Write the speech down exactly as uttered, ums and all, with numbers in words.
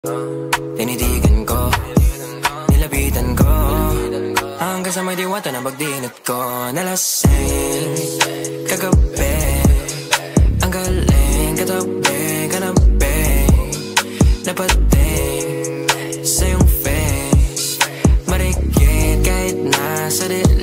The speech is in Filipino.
Tinitigan ko, nilapitan ko, hanggang sa may diwata na pagdinat ko. Nalasing kagabi, ang galing katabi, kanabi, napating sa iyong face. Marikit kahit nasa dilim.